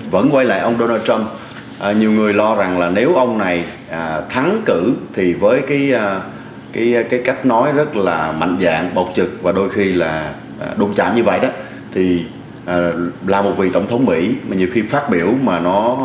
vẫn quay lại ông Donald Trump. Nhiều người lo rằng là nếu ông này thắng cử thì với cái cách nói rất là mạnh dạn, bộc trực và đôi khi là đụng chạm như vậy đó, thì là một vị tổng thống Mỹ mà nhiều khi phát biểu mà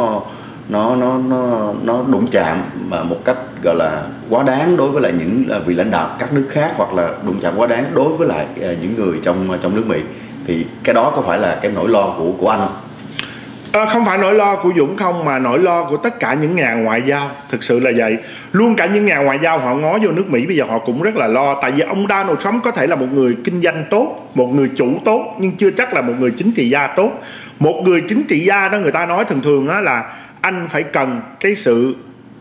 nó đụng chạm mà một cách gọi là quá đáng đối với lại những vị lãnh đạo các nước khác, hoặc là đụng chạm quá đáng đối với lại những người trong nước Mỹ, thì cái đó có phải là cái nỗi lo của anh không? Không phải nỗi lo của Dũng không, mà nỗi lo của tất cả những nhà ngoại giao. Thực sự là vậy. Luôn cả những nhà ngoại giao họ ngó vô nước Mỹ bây giờ họ cũng rất là lo. Tại vì ông Donald Trump có thể là một người kinh doanh tốt, một người chủ tốt, nhưng chưa chắc là một người chính trị gia tốt. Một người chính trị gia đó, người ta nói thường á là anh phải cần cái sự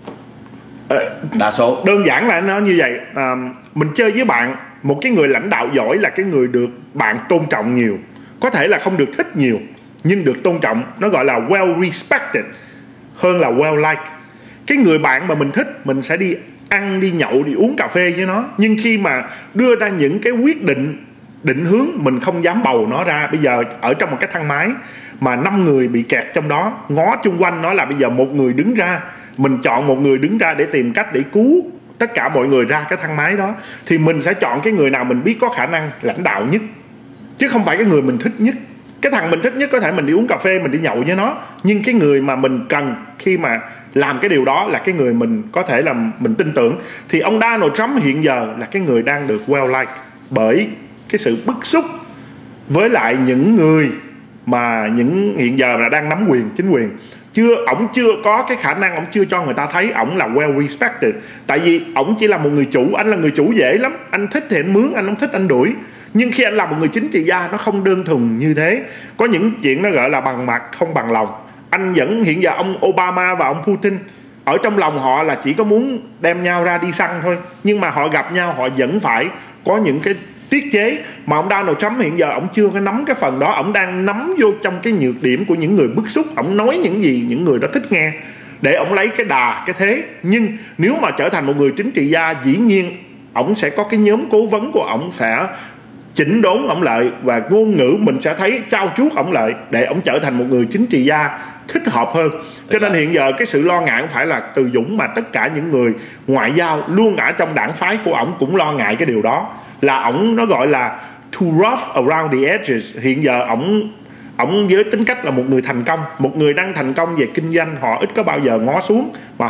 đa số. Đơn giản là nó như vậy. Mình chơi với bạn, một cái người lãnh đạo giỏi là cái người được bạn tôn trọng nhiều. Có thể là không được thích nhiều, nhưng được tôn trọng. Nó gọi là well respected hơn là well liked. Cái người bạn mà mình thích, mình sẽ đi ăn, đi nhậu, đi uống cà phê với nó. Nhưng khi mà đưa ra những cái quyết định hướng, mình không dám bầu nó ra. Bây giờ ở trong một cái thang máy mà 5 người bị kẹt trong đó, ngó chung quanh nói là bây giờ một người đứng ra, mình chọn một người đứng ra để tìm cách để cứu tất cả mọi người ra cái thang máy đó, thì mình sẽ chọn cái người nào mình biết có khả năng lãnh đạo nhất, chứ không phải cái người mình thích nhất. Cái thằng mình thích nhất có thể mình đi uống cà phê, mình đi nhậu với nó, nhưng cái người mà mình cần khi mà làm cái điều đó là cái người mình có thể là mình tin tưởng. Thì ông Donald Trump hiện giờ là cái người đang được well liked bởi cái sự bức xúc với lại những người mà những hiện giờ là đang nắm quyền, chính quyền. Ổng chưa có cái khả năng, ổng chưa cho người ta thấy ổng là well respected. Tại vì ổng chỉ là một người chủ. Anh là người chủ dễ lắm, anh thích thì anh mướn, anh không thích anh đuổi. Nhưng khi anh là một người chính trị gia, nó không đơn thuần như thế. Có những chuyện nó gọi là bằng mặt không bằng lòng. Anh vẫn hiện giờ ông Obama và ông Putin, ở trong lòng họ là chỉ có muốn đem nhau ra đi săn thôi, nhưng mà họ gặp nhau họ vẫn phải có những cái tiết chế. Mà ông Donald Trump hiện giờ ông chưa có nắm cái phần đó. Ông đang nắm vô trong cái nhược điểm của những người bức xúc. Ông nói những gì những người đó thích nghe để ông lấy cái đà, cái thế. Nhưng nếu mà trở thành một người chính trị gia, dĩ nhiên ông sẽ có cái nhóm cố vấn của ông sẽ chỉnh đốn ổng lại, và ngôn ngữ mình sẽ thấy trao chuốt ổng lại để ổng trở thành một người chính trị gia thích hợp hơn. Cho nên hiện giờ cái sự lo ngại không phải là từ Dũng, mà tất cả những người ngoại giao luôn ở trong đảng phái của ổng cũng lo ngại cái điều đó, là ổng nó gọi là too rough around the edges. Hiện giờ ổng với tính cách là một người thành công, một người đang thành công về kinh doanh, họ ít có bao giờ ngó xuống, mà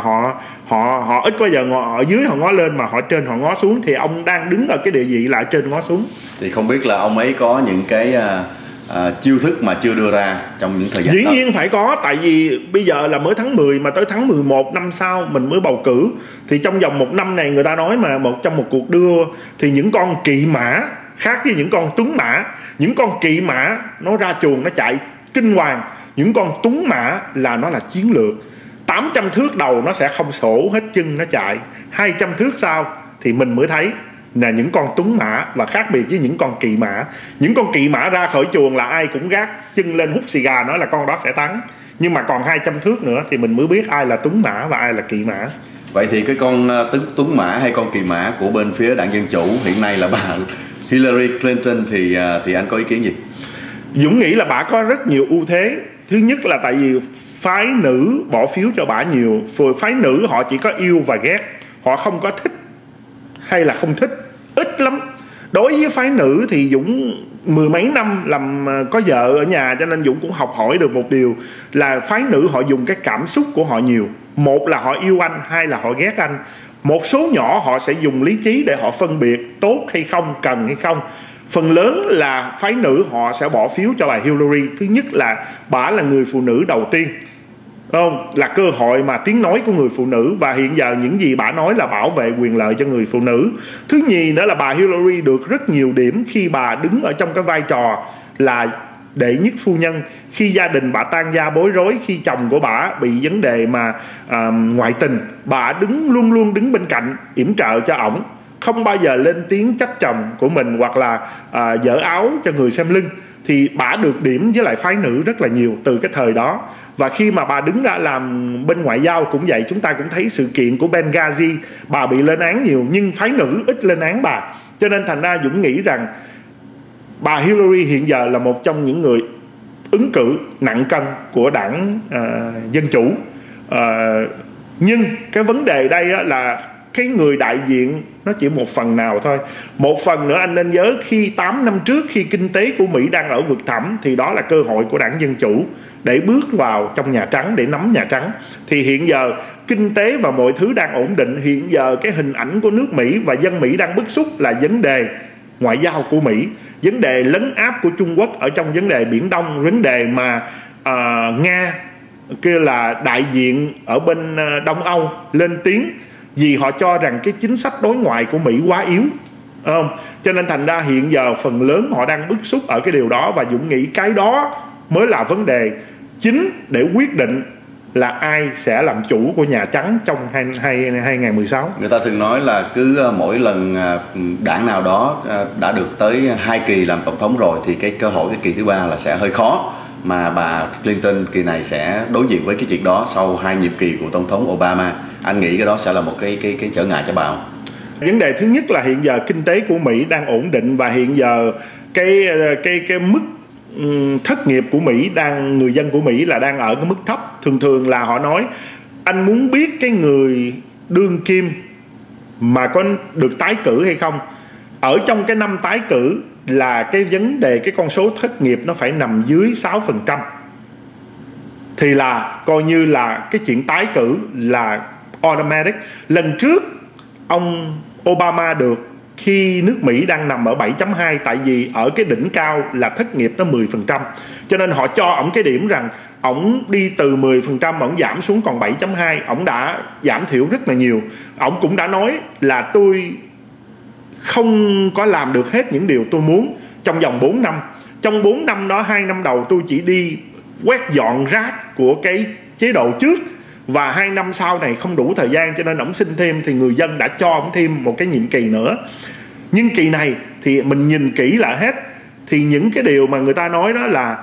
họ ít có bao giờ ở dưới họ ngó lên, mà họ trên họ ngó xuống. Thì ông đang đứng ở cái địa vị là trên ngó xuống. Thì không biết là ông ấy có những cái chiêu thức mà chưa đưa ra trong những thời gian dĩ nhiên phải có. Tại vì bây giờ là mới tháng 10 mà tới tháng 11 năm sau mình mới bầu cử. Thì trong vòng 1 năm này, người ta nói mà trong một cuộc đua thì những con kỵ mã khác với những con tuấn mã. Những con kỵ mã nó ra chuồng nó chạy kinh hoàng, những con tuấn mã là nó là chiến lược. 800 thước đầu nó sẽ không sổ hết chân nó chạy, 200 thước sau thì mình mới thấy là những con tuấn mã. Và khác biệt với những con kỵ mã, những con kỵ mã ra khỏi chuồng là ai cũng gác chân lên hút xì gà, nói là con đó sẽ thắng. Nhưng mà còn 200 thước nữa thì mình mới biết ai là tuấn mã và ai là kỵ mã. Vậy thì cái con tuấn mã hay con kỵ mã của bên phía đảng Dân Chủ hiện nay là bà Hillary Clinton thì anh có ý kiến gì? Dũng nghĩ là bà có rất nhiều ưu thế. Thứ nhất là tại vì phái nữ bỏ phiếu cho bà nhiều. Phái nữ họ chỉ có yêu và ghét, họ không có thích hay là không thích, ít lắm. Đối với phái nữ thì Dũng 10 mấy năm làm có vợ ở nhà, cho nên Dũng cũng học hỏi được một điều là phái nữ họ dùng cái cảm xúc của họ nhiều. Một là họ yêu anh, hai là họ ghét anh. Một số nhỏ họ sẽ dùng lý trí để họ phân biệt tốt hay không, cần hay không. Phần lớn là phái nữ họ sẽ bỏ phiếu cho bà Hillary. Thứ nhất là bà là người phụ nữ đầu tiên, không? Là cơ hội mà tiếng nói của người phụ nữ, và hiện giờ những gì bà nói là bảo vệ quyền lợi cho người phụ nữ. Thứ nhì nữa là bà Hillary được rất nhiều điểm khi bà đứng ở trong cái vai trò là đệ nhất phu nhân. Khi gia đình bà tan gia bối rối, khi chồng của bà bị vấn đề mà ngoại tình, bà luôn luôn đứng bên cạnh yểm trợ cho ổng, không bao giờ lên tiếng trách chồng của mình hoặc là dở áo cho người xem lưng. Thì bà được điểm với lại phái nữ rất là nhiều từ cái thời đó. Và khi mà bà đứng ra làm bên ngoại giao cũng vậy, chúng ta cũng thấy sự kiện của Benghazi, bà bị lên án nhiều nhưng phái nữ ít lên án bà. Cho nên thành ra Dũng nghĩ rằng bà Hillary hiện giờ là một trong những người ứng cử nặng cân của đảng Dân Chủ. Nhưng cái vấn đề đây là cái người đại diện nó chỉ một phần nào thôi. Một phần nữa anh nên nhớ, khi 8 năm trước khi kinh tế của Mỹ đang ở vực thẳm thì đó là cơ hội của đảng Dân Chủ để bước vào trong Nhà Trắng, để nắm Nhà Trắng. Thì hiện giờ kinh tế và mọi thứ đang ổn định. Hiện giờ cái hình ảnh của nước Mỹ và dân Mỹ đang bức xúc là vấn đề ngoại giao của Mỹ, vấn đề lấn áp của Trung Quốc ở trong vấn đề Biển Đông, vấn đề mà Nga kia là đại diện ở bên Đông Âu lên tiếng vì họ cho rằng cái chính sách đối ngoại của Mỹ quá yếu, không? Cho nên thành ra hiện giờ phần lớn họ đang bức xúc ở cái điều đó, và Dũng nghĩ cái đó mới là vấn đề chính để quyết định là ai sẽ làm chủ của Nhà Trắng trong 2016. Người ta thường nói là cứ mỗi lần đảng nào đó đã được tới 2 kỳ làm tổng thống rồi thì cái cơ hội cái kỳ thứ 3 là sẽ hơi khó, mà bà Clinton kỳ này sẽ đối diện với cái chuyện đó sau 2 nhiệm kỳ của tổng thống Obama. Anh nghĩ cái đó sẽ là một cái trở ngại cho bà không? Vấn đề thứ nhất là hiện giờ kinh tế của Mỹ đang ổn định, và hiện giờ cái mức thất nghiệp của Mỹ người dân của Mỹ là đang ở cái mức thấp. Thường là họ nói, anh muốn biết cái người đương kim mà có được tái cử hay không, ở trong cái năm tái cử là cái vấn đề cái con số thất nghiệp nó phải nằm dưới 6%, thì là coi như là cái chuyện tái cử là automatic. Lần trước ông Obama được khi nước Mỹ đang nằm ở 7.2, tại vì ở cái đỉnh cao là thất nghiệp nó 10%, cho nên họ cho ổng cái điểm rằng ổng đi từ 10% ổng giảm xuống còn 7.2, ổng đã giảm thiểu rất là nhiều. Ổng cũng đã nói là tôi không có làm được hết những điều tôi muốn trong vòng 4 năm. Trong 4 năm đó, 2 năm đầu tôi chỉ đi quét dọn rác của cái chế độ trước, và 2 năm sau này không đủ thời gian cho nên ổng xin thêm, thì người dân đã cho ổng thêm một cái nhiệm kỳ nữa. Nhưng kỳ này thì mình nhìn kỹ lại hết, thì những cái điều mà người ta nói đó là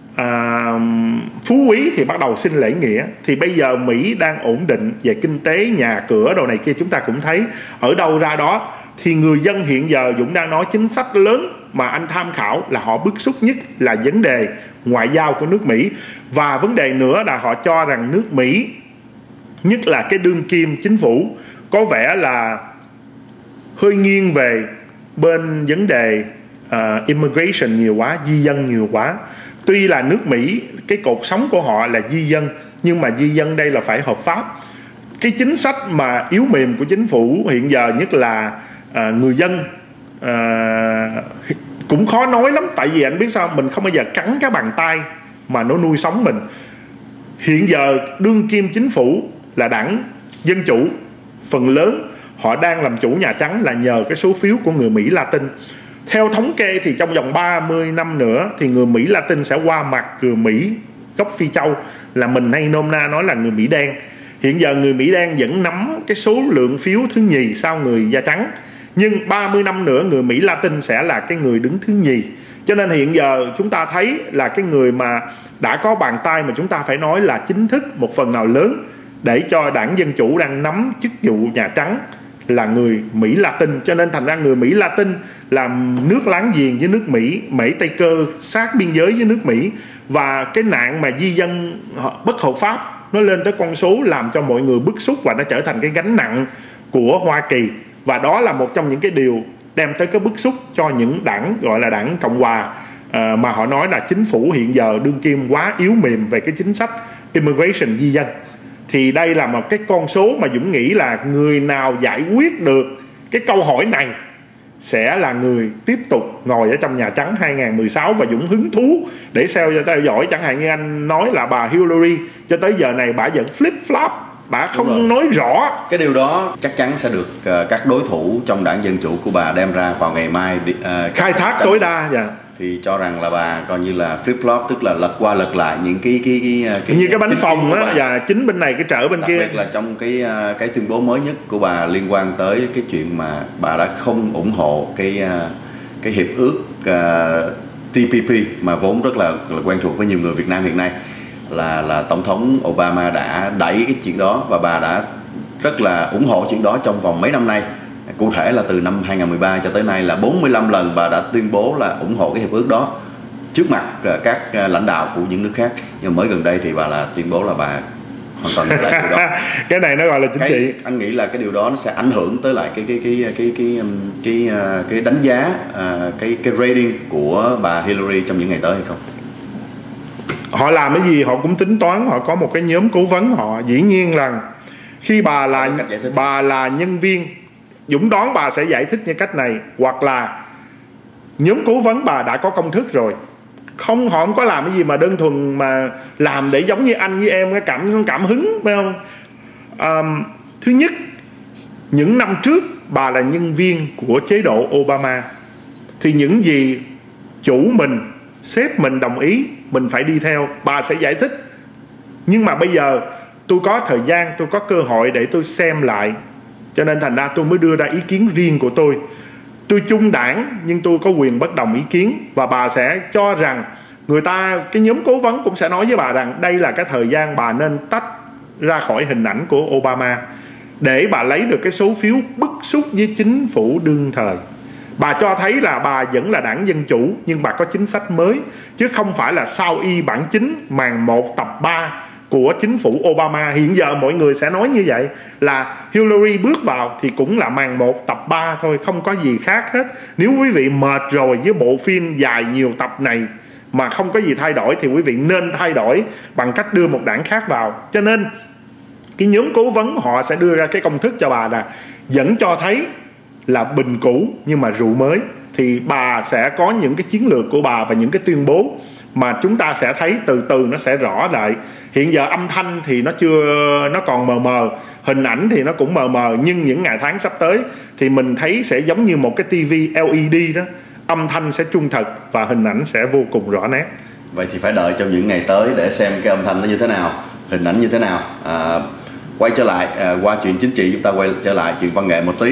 phú quý thì bắt đầu xin lễ nghĩa. Thì bây giờ Mỹ đang ổn định về kinh tế, nhà cửa đồ này kia, chúng ta cũng thấy ở đâu ra đó. Thì người dân hiện giờ Dũng đang nói chính sách lớn mà anh tham khảo là họ bức xúc nhất là vấn đề ngoại giao của nước Mỹ. Và vấn đề nữa là họ cho rằng nước Mỹ, nhất là cái đương kim chính phủ, có vẻ là hơi nghiêng về bên vấn đề immigration nhiều quá, di dân nhiều quá. Tuy là nước Mỹ cái cột sống của họ là di dân, nhưng mà di dân đây là phải hợp pháp. Cái chính sách mà yếu mềm của chính phủ hiện giờ, nhất là người dân cũng khó nói lắm. Tại vì anh biết sao, mình không bao giờ cắn cái bàn tay mà nó nuôi sống mình. Hiện giờ đương kim chính phủ là đảng Dân Chủ, phần lớn họ đang làm chủ Nhà Trắng là nhờ cái số phiếu của người Mỹ Latin. Theo thống kê thì trong vòng 30 năm nữa thì người Mỹ Latin sẽ qua mặt người Mỹ gốc Phi Châu, là mình hay nôm na nói là người Mỹ đen. Hiện giờ người Mỹ đen vẫn nắm cái số lượng phiếu thứ nhì sau người da trắng, nhưng 30 năm nữa người Mỹ Latin sẽ là cái người đứng thứ nhì. Cho nên hiện giờ chúng ta thấy là cái người mà đã có bàn tay mà chúng ta phải nói là chính thức một phần nào lớn để cho đảng Dân Chủ đang nắm chức vụ Nhà Trắng là người Mỹ Latin. Cho nên thành ra người Mỹ Latin là nước láng giềng với nước Mỹ, Mễ Tây Cơ sát biên giới với nước Mỹ, và cái nạn mà di dân bất hợp pháp nó lên tới con số làm cho mọi người bức xúc, và nó trở thành cái gánh nặng của Hoa Kỳ. Và đó là một trong những cái điều đem tới cái bức xúc cho những đảng gọi là đảng Cộng Hòa, mà họ nói là chính phủ hiện giờ đương kim quá yếu mềm về cái chính sách immigration, di dân. Thì đây là một cái con số mà Dũng nghĩ là người nào giải quyết được cái câu hỏi này sẽ là người tiếp tục ngồi ở trong Nhà Trắng 2016. Và Dũng hứng thú để theo dõi, chẳng hạn như anh nói là bà Hillary cho tới giờ này bà vẫn flip flop, bà không nói rõ. Cái điều đó chắc chắn sẽ được các đối thủ trong đảng Dân Chủ của bà đem ra vào ngày mai khai thác tối đa. Thì cho rằng là bà coi như là flip flop, tức là lật qua lật lại những cái như cái bánh phòng á, và chính bên này cái trở bên kia. Đặc biệt là trong cái tuyên bố mới nhất của bà liên quan tới cái chuyện mà bà đã không ủng hộ cái hiệp ước TPP mà vốn rất là quen thuộc với nhiều người Việt Nam hiện nay, là tổng thống Obama đã đẩy cái chuyện đó, và bà đã rất là ủng hộ chuyện đó trong vòng mấy năm nay. Cụ thể là từ năm 2013 cho tới nay là 45 lần bà đã tuyên bố là ủng hộ cái hiệp ước đó. trước mặt các lãnh đạo của những nước khác. Nhưng mới gần đây thì bà là tuyên bố là bà hoàn toàn ngược lại điều đó. Cái này nó gọi là chính trị. Anh nghĩ là cái điều đó nó sẽ ảnh hưởng tới lại cái đánh giá, cái rating của bà Hillary trong những ngày tới hay không? Họ làm cái gì họ cũng tính toán, họ có một cái nhóm cố vấn họ. Dĩ nhiên là khi bà là nhân viên, Dũng đoán bà sẽ giải thích như cách này, hoặc là nhóm cố vấn bà đã có công thức rồi. Họ không có làm cái gì mà đơn thuần mà làm để giống như anh với em cái cảm hứng, phải không? Thứ nhất, những năm trước bà là nhân viên của chế độ Obama, thì những gì chủ mình, sếp mình đồng ý mình phải đi theo, bà sẽ giải thích. Nhưng mà bây giờ tôi có thời gian, tôi có cơ hội để tôi xem lại, cho nên thành ra tôi mới đưa ra ý kiến riêng của tôi. Tôi chung đảng nhưng tôi có quyền bất đồng ý kiến. Và bà sẽ cho rằng cái nhóm cố vấn cũng sẽ nói với bà rằng đây là cái thời gian bà nên tách ra khỏi hình ảnh của Obama, để bà lấy được cái số phiếu bức xúc với chính phủ đương thời. Bà cho thấy là bà vẫn là đảng Dân Chủ, nhưng bà có chính sách mới, chứ không phải là sao y bản chính màn 1 tập 3 của chính phủ Obama. Hiện giờ mọi người sẽ nói như vậy, là Hillary bước vào thì cũng là màn 1 tập 3 thôi, không có gì khác hết. Nếu quý vị mệt rồi với bộ phim dài nhiều tập này mà không có gì thay đổi, thì quý vị nên thay đổi bằng cách đưa một đảng khác vào. Cho nên cái nhóm cố vấn họ sẽ đưa ra cái công thức cho bà là vẫn cho thấy là bình cũ nhưng mà rượu mới. Thì bà sẽ có những cái chiến lược của bà và những cái tuyên bố mà chúng ta sẽ thấy từ từ nó sẽ rõ lại. Hiện giờ âm thanh thì nó còn mờ mờ, hình ảnh thì nó cũng mờ mờ, nhưng những ngày tháng sắp tới thì mình thấy sẽ giống như một cái tivi LED đó, âm thanh sẽ trung thực và hình ảnh sẽ vô cùng rõ nét. Vậy thì phải đợi trong những ngày tới để xem cái âm thanh nó như thế nào, hình ảnh như thế nào. Quay trở lại qua chuyện chính trị, chúng ta quay trở lại chuyện văn nghệ một tí.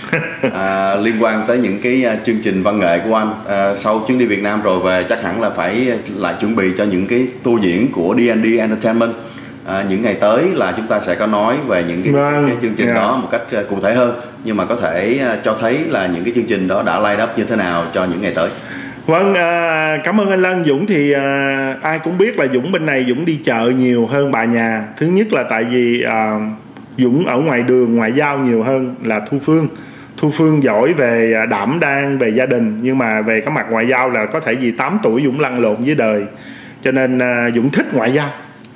Liên quan tới những cái chương trình văn nghệ của anh, sau chuyến đi Việt Nam rồi về chắc hẳn là phải lại chuẩn bị cho những cái tour diễn của D&D Entertainment. Những ngày tới là chúng ta sẽ có nói về những cái chương trình đó một cách cụ thể hơn, nhưng mà có thể cho thấy là những cái chương trình đó đã line up như thế nào cho những ngày tới. Vâng, cảm ơn anh Lân. Dũng thì ai cũng biết là Dũng bên này Dũng đi chợ nhiều hơn bà nhà. Thứ nhất là tại vì Dũng ở ngoài đường ngoại giao nhiều hơn là Thu Phương giỏi về đảm đang về gia đình, nhưng mà về cái mặt ngoại giao là có thể vì 8 tuổi Dũng lăn lộn với đời, cho nên Dũng thích ngoại giao.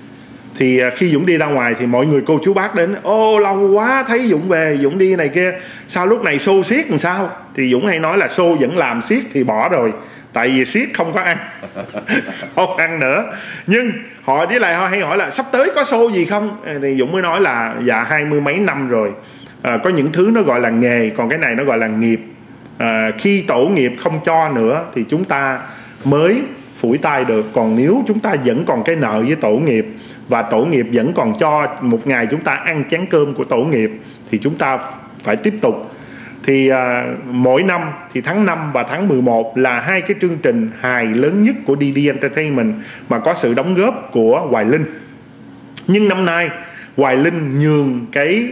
Thì khi Dũng đi ra ngoài thì mọi người cô chú bác đến, ô lâu quá thấy Dũng về, Dũng đi này kia, sao lúc này xô xiết làm sao? Thì Dũng hay nói là xô vẫn làm, xiết thì bỏ rồi, tại vì xiết không có ăn không ăn nữa. Nhưng họ với lại họ hay hỏi là sắp tới có show gì không, thì Dũng mới nói là dạ 20 mấy năm rồi, có những thứ nó gọi là nghề, còn cái này nó gọi là nghiệp. Khi tổ nghiệp không cho nữa thì chúng ta mới phủi tay được. Còn nếu chúng ta vẫn còn cái nợ với tổ nghiệp, và tổ nghiệp vẫn còn cho một ngày chúng ta ăn chén cơm của tổ nghiệp, thì chúng ta phải tiếp tục. Thì mỗi năm thì tháng 5 và tháng 11 là hai cái chương trình hài lớn nhất của DD Entertainment mà có sự đóng góp của Hoài Linh. Nhưng năm nay Hoài Linh nhường cái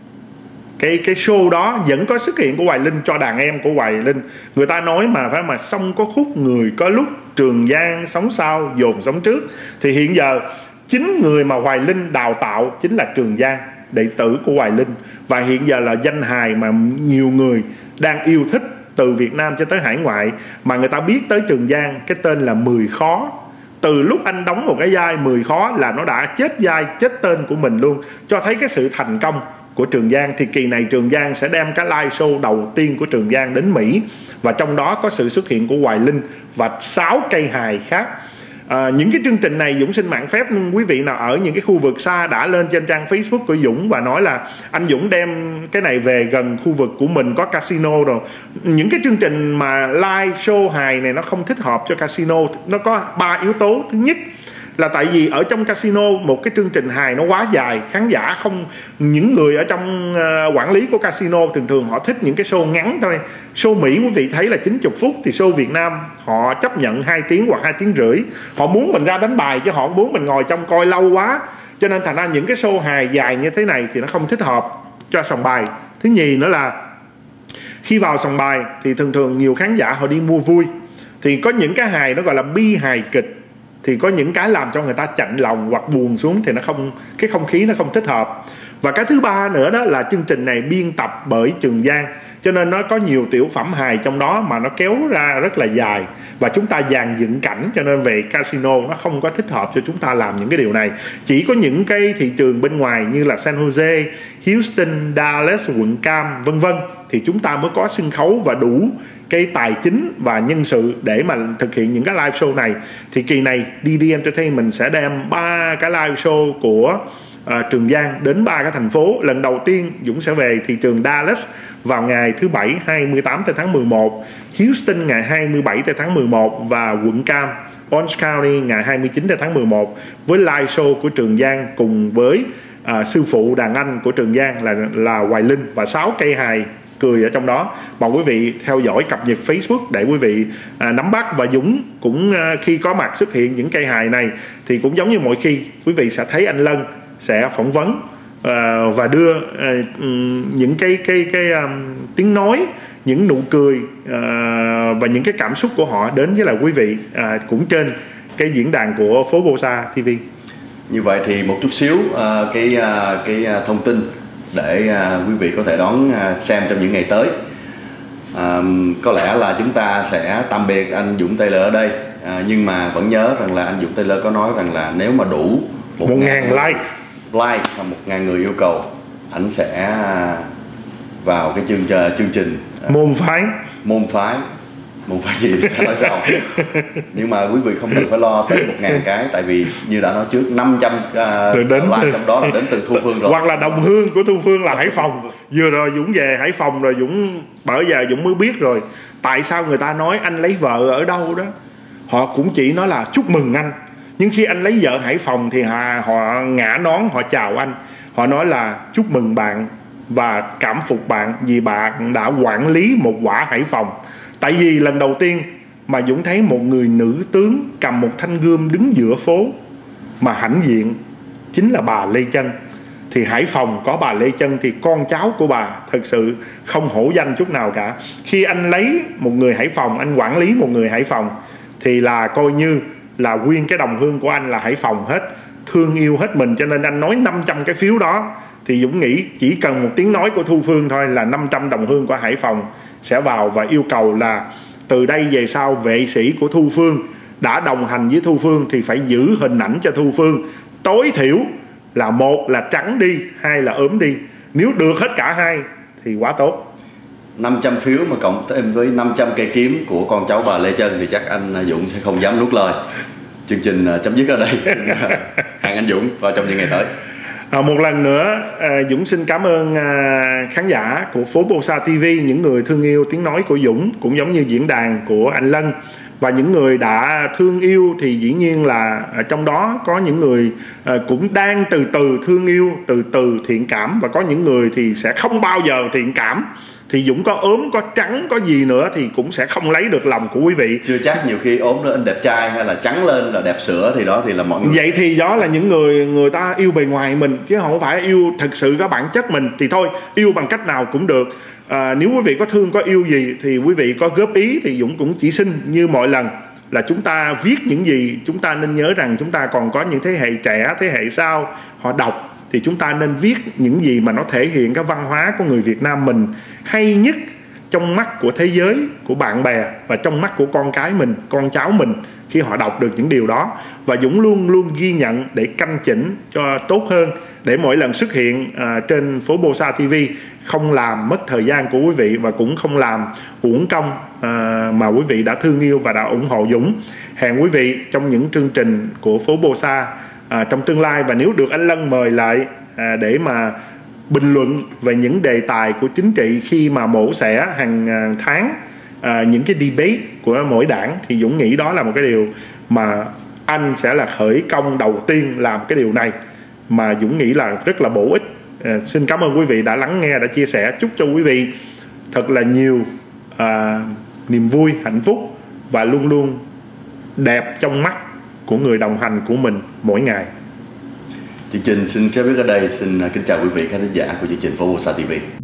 show đó, vẫn có xuất hiện của Hoài Linh cho đàn em của Hoài Linh. Người ta nói mà phải mà xong có khúc người có lúc, Trường Giang sống sau dồn sống trước. Thì hiện giờ chính người mà Hoài Linh đào tạo chính là Trường Giang, đệ tử của Hoài Linh, và hiện giờ là danh hài mà nhiều người đang yêu thích từ Việt Nam cho tới hải ngoại. Mà người ta biết tới Trường Giang cái tên là 10 khó. Từ lúc anh đóng một cái vai 10 khó là nó đã chết vai, chết tên của mình luôn, cho thấy cái sự thành công của Trường Giang. Thì kỳ này Trường Giang sẽ đem cái live show đầu tiên của Trường Giang đến Mỹ, và trong đó có sự xuất hiện của Hoài Linh và 6 cây hài khác. Những cái chương trình này Dũng xin mạng phép quý vị nào ở những cái khu vực xa đã lên trên trang Facebook của Dũng và nói là anh Dũng đem cái này về gần khu vực của mình có casino rồi. Những cái chương trình mà live show hài này nó không thích hợp cho casino. Nó có 3 yếu tố. Thứ nhất là tại vì ở trong casino một cái chương trình hài nó quá dài, khán giả không, những người ở trong quản lý của casino thường họ thích những cái show ngắn thôi. Show Mỹ quý vị thấy là 90 phút, thì show Việt Nam họ chấp nhận 2 tiếng hoặc 2 tiếng rưỡi. Họ muốn mình ra đánh bài chứ họ không muốn mình ngồi trong coi lâu quá. Cho nên thành ra những cái show hài dài như thế này thì nó không thích hợp cho sòng bài. Thứ nhì nữa là khi vào sòng bài thì thường nhiều khán giả họ đi mua vui, Thì có những cái hài nó gọi là bi hài kịch, thì có những cái làm cho người ta chạnh lòng hoặc buồn xuống, thì nó không, cái không khí nó không thích hợp. Và cái thứ ba nữa đó là chương trình này biên tập bởi Trường Giang, cho nên nó có nhiều tiểu phẩm hài trong đó mà nó kéo ra rất là dài, và chúng ta dàn dựng cảnh, cho nên về casino nó không có thích hợp cho chúng ta làm những cái điều này. Chỉ có những cái thị trường bên ngoài như là San Jose, Houston, Dallas, quận Cam vân vân thì chúng ta mới có sân khấu và đủ cái tài chính và nhân sự để mà thực hiện những cái live show này. Thì kỳ này DD Entertainment sẽ đem 3 cái live show của Trường Giang đến 3 cái thành phố. Lần đầu tiên Dũng sẽ về thị trường Dallas vào ngày thứ Bảy 28 tháng 11, Houston ngày 27 tháng 11 và quận Cam Orange County ngày 29 tháng 11 với live show của Trường Giang cùng với sư phụ đàn anh của Trường Giang là Hoài Linh và 6 cây hài cười ở trong đó. Mong quý vị theo dõi cập nhật Facebook để quý vị nắm bắt. Và Dũng cũng khi có mặt xuất hiện những cây hài này thì cũng giống như mọi khi, quý vị sẽ thấy anh Lân sẽ phỏng vấn và đưa những cái tiếng nói, những nụ cười và những cái cảm xúc của họ đến với là quý vị cũng trên cái diễn đàn của Phố Bosa TV. Như vậy thì một chút xíu cái thông tin để quý vị có thể đón xem trong những ngày tới. Có lẽ là chúng ta sẽ tạm biệt anh Dũng Taylor ở đây, nhưng mà vẫn nhớ rằng là anh Dũng Taylor có nói rằng là nếu mà đủ 1.000 like và 1.000 người yêu cầu, anh sẽ vào cái chương trình môn phái gì thì sẽ nói sau. Nhưng mà quý vị không cần phải lo tới 1.000 cái, tại vì như đã nói trước 500 like trong đó là đến từ Thu Phương rồi, hoặc là đồng hương của Thu Phương là Hải Phòng. Vừa rồi Dũng về Hải Phòng rồi, Dũng bởi giờ Dũng mới biết rồi tại sao người ta nói anh lấy vợ ở đâu đó. Họ cũng chỉ nói là chúc mừng anh, nhưng khi anh lấy vợ Hải Phòng thì họ ngã nón, họ chào anh, họ nói là chúc mừng bạn và cảm phục bạn vì bạn đã quản lý một quả Hải Phòng. Tại vì lần đầu tiên mà Dũng thấy một người nữ tướng cầm một thanh gươm đứng giữa phố mà hãnh diện chính là bà Lê Chân. Thì Hải Phòng có bà Lê Chân thì con cháu của bà thực sự không hổ danh chút nào cả. Khi anh lấy một người Hải Phòng, anh quản lý một người Hải Phòng thì là coi như là nguyên cái đồng hương của anh là Hải Phòng hết, thương yêu hết mình. Cho nên anh nói 500 cái phiếu đó thì Dũng nghĩ chỉ cần một tiếng nói của Thu Phương thôi là 500 đồng hương của Hải Phòng sẽ vào và yêu cầu là từ đây về sau vệ sĩ của Thu Phương đã đồng hành với Thu Phương thì phải giữ hình ảnh cho Thu Phương tối thiểu là một là trắng đi, hai là ốm đi. Nếu được hết cả hai thì quá tốt. 500 phiếu mà cộng thêm với 500 cây kiếm của con cháu bà Lê Chân thì chắc anh Dũng sẽ không dám nuốt lời. Chương trình chấm dứt ở đây. Hẹn anh Dũng vào trong những ngày tới. Một lần nữa Dũng xin cảm ơn khán giả của Phố Bosa TV, những người thương yêu tiếng nói của Dũng cũng giống như diễn đàn của anh Lân. Và những người đã thương yêu thì dĩ nhiên là trong đó có những người cũng đang từ từ thương yêu, từ từ thiện cảm, và có những người thì sẽ không bao giờ thiện cảm. Thì Dũng có ốm, có trắng, có gì nữa thì cũng sẽ không lấy được lòng của quý vị. Chưa chắc, nhiều khi ốm lên đẹp trai hay là trắng lên là đẹp sữa thì đó thì là mọi người. Vậy thì đó là những người ta yêu bề ngoài mình, chứ không phải yêu thực sự có bản chất mình. Thì thôi, yêu bằng cách nào cũng được. Nếu quý vị có thương, có yêu gì thì quý vị có góp ý thì Dũng cũng chỉ xin như mọi lần là chúng ta viết những gì, chúng ta nên nhớ rằng chúng ta còn có những thế hệ trẻ, thế hệ sau họ đọc, thì chúng ta nên viết những gì mà nó thể hiện cái văn hóa của người Việt Nam mình hay nhất trong mắt của thế giới, của bạn bè và trong mắt của con cái mình, con cháu mình khi họ đọc được những điều đó. Và Dũng luôn luôn ghi nhận để canh chỉnh cho tốt hơn, để mỗi lần xuất hiện trên Phố Bosa TV không làm mất thời gian của quý vị và cũng không làm uổng công mà quý vị đã thương yêu và đã ủng hộ Dũng. Hẹn quý vị trong những chương trình của Phố Bosa trong tương lai. Và nếu được anh Lân mời lại để mà bình luận về những đề tài của chính trị khi mà mổ xẻ hàng tháng những cái debate của mỗi đảng, thì Dũng nghĩ đó là một cái điều mà anh sẽ là khởi công đầu tiên làm cái điều này, mà Dũng nghĩ là rất là bổ ích. Xin cảm ơn quý vị đã lắng nghe, đã chia sẻ. Chúc cho quý vị thật là nhiều niềm vui, hạnh phúc và luôn luôn đẹp trong mắt của người đồng hành của mình mỗi ngày. Chương trình xin kết thúc ở đây. Xin kính chào quý vị khán giả của chương trình Phố Bosa TV.